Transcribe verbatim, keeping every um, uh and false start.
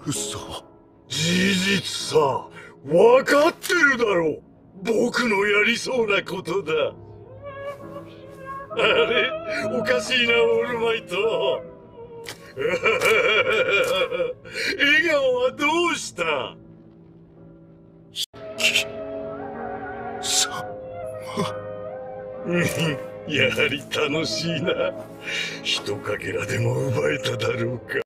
嘘。 事実さ、分かってるだろう。僕のやりそうなことだ。あれ、おかしいな、オールマイト。笑顔はどうした？ さ、 やはり楽しいな。一かけらでも奪えただろうか。